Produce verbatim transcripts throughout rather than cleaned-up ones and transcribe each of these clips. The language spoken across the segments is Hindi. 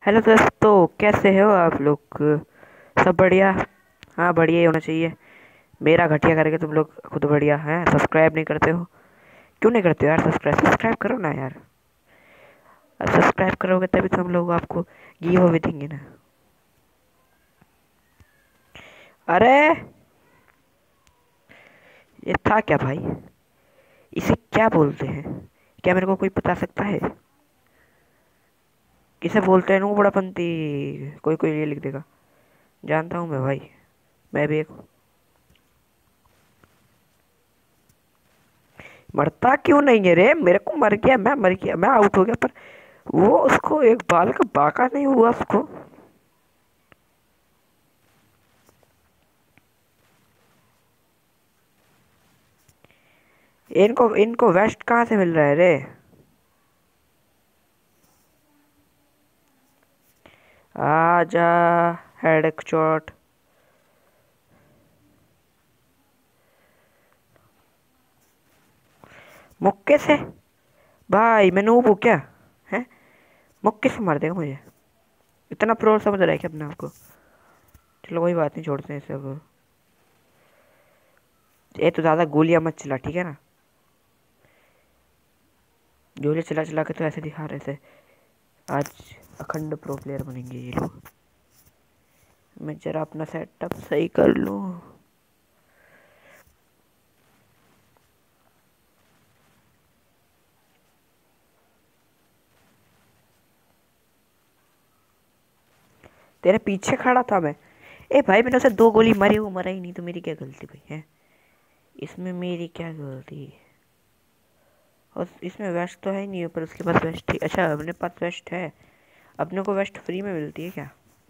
हेलो दोस्तों, कैसे हो आप लोग। सब बढ़िया। हाँ, बढ़िया ही होना चाहिए। मेरा घटिया करके तुम लोग खुद बढ़िया हैं। सब्सक्राइब नहीं करते हो। क्यों नहीं करते हो यार? सब्सक्राइब सब्सक्राइब करो ना यार। अब सब्सक्राइब करोगे तभी तो हम लोग आपको गिव अवे देंगे ना। अरे, ये था क्या भाई? इसे क्या बोलते हैं? क्या मेरे को कोई बता सकता है? किसे बोलते हैं? नो बड़ापंती। कोई कोई ये लिख देगा। जानता हूँ मैं भाई। मैं भी एक मरता क्यों नहीं है रे? मेरे को मर गया, मैं मर गया, मैं आउट हो गया, पर वो उसको एक बाल का बाका नहीं हुआ उसको। इनको इनको वेस्ट कहाँ से मिल रहा है रे? आजा। Head shot. मुक्के से? भाई मैं नूब हूँ क्या? है? मुक्के से मार देगा मुझे? इतना प्रो समझ रहा है क्या अपने आप को? चलो कोई बात नहीं, छोड़ते हैं सब। ये तो ज्यादा गोलियां मत चला, ठीक है ना? गोली चला चला के तो ऐसे दिखा रहे थे। आज अखंड प्रो प्लेयर बनेंगे ये लोग। मैं जरा अपना सेटअप सही कर लूँ। तेरे पीछे खड़ा था मैं। ए भाई, मैंने उसे दो गोली मारी, वो मरा ही नहीं, तो मेरी क्या गलती भाई है? इसमें मेरी क्या गलती? और इसमें वेस्ट तो है ही नहीं, पर उसके पास वेस्ट थी। अच्छा, अपने पास वेस्ट है। अपने को वेस्ट फ्री में मिलती है क्या?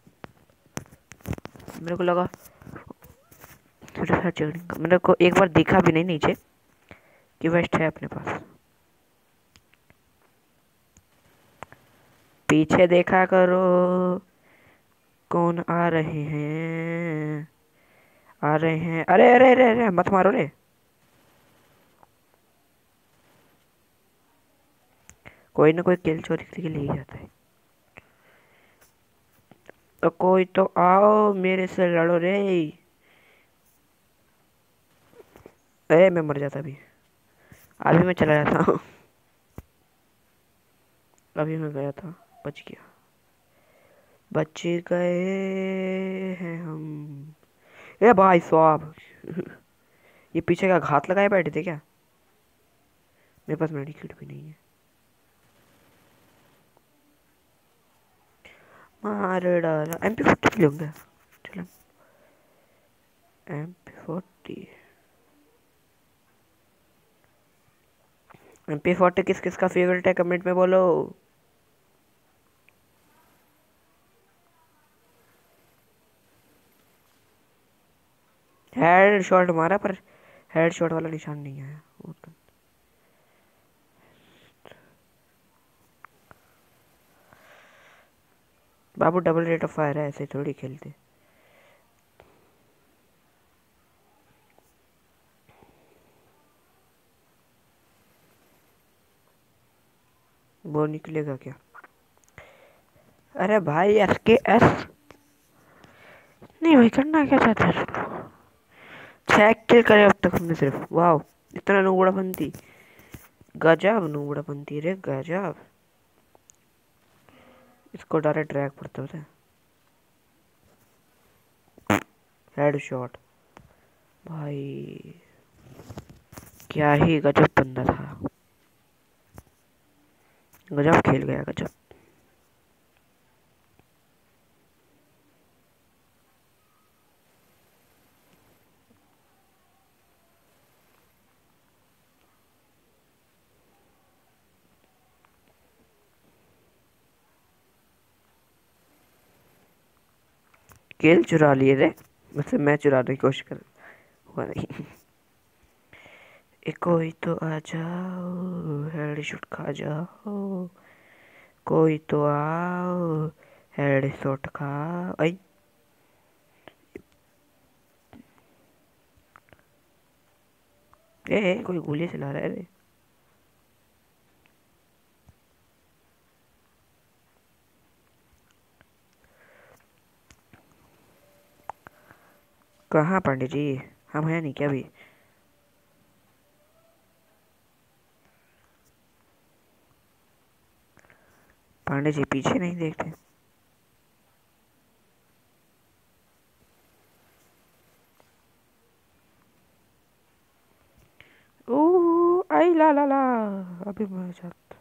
मेरे को लगा। थोड़ा सा चेक- मेरे को एक बार देखा भी नहीं नीचे कि वेस्ट है अपने पास। पीछे देखा करो। कौन आ रहे हैं? आ रहे हैं। अरे अरे अरे अरे, मत मारो रे। कोई ना कोई किल चोरी करके ले ही जाता है। तो कोई तो आओ, मेरे से लड़ो रे। अरे मैं मर जाता अभी। अभी मैं चला जाता हूँ। अभी मैं गया था। बच गया। बच गए हैं हम। ए भाई साहब। ये पीछे का घात लगाए बैठे थे क्या? मेरे पास मेडिकेट भी नहीं है। मार डाला। एम पी फोर्टी लूंगा। चलो। M P forty. M P forty किस किस का फेवरेट है, कमेंट में बोलो। हेड शॉट मारा, पर हेड शॉट वाला निशान नहीं आया वो तो। बाबू, डबल रेट ऑफ फायर है, ऐसे थोड़ी खेलते। वो निकलेगा क्या? अरे भाई, एस के एस। नहीं भाई, करना क्या चाहता है? छह किल करे अब तक हमने सिर्फ। वाह। इतना नुबड़ापंती। गजब नुबड़ापंती रे, गजब। इसको डायरेक्ट ड्रैग पड़ता है। Head shot. भाई, क्या ही गजब बंदा था। गजब खेल गया, गजब। किल चुरा लिए रे। मतलब मैं चुराने की कोशिश कर। हुआ नहीं। एक कोई तो आ जाओ, हेड शॉट खा जाओ। कोई तो आओ, हेड शॉट खाओ। आई। ए, ए, कोई गोली चला रहा है रे। कहाँ पांडे जी? हम हैं नहीं क्या अभी? पांडे जी पीछे नहीं देखते? ओ आई ला ला ला। अभी मैं जाता।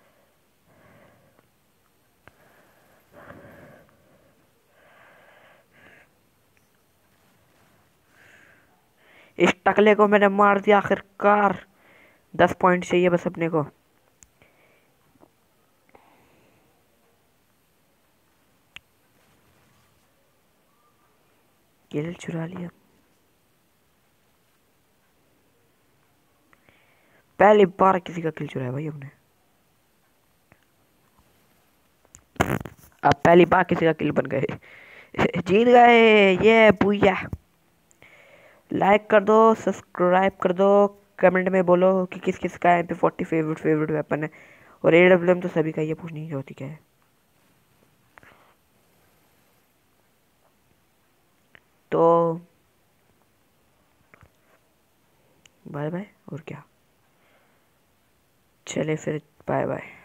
इस टकले को मैंने मार दिया आखिरकार। दस पॉइंट चाहिए बस अपने को। किल चुरा लिया। पहली बार किसी का किल चुराया भाई हमने। अब पहली बार किसी का किल बन गए। जीत गए। ये बुया। लाइक कर दो, सब्सक्राइब कर दो। कमेंट में बोलो कि किस किस का M P forty favourite favourite weapon है। और ए डब्ल्यू एम तो सभी का, ये पूछनी नहीं होती क्या है। तो बाय बाय। और क्या, चले फिर, बाय बाय।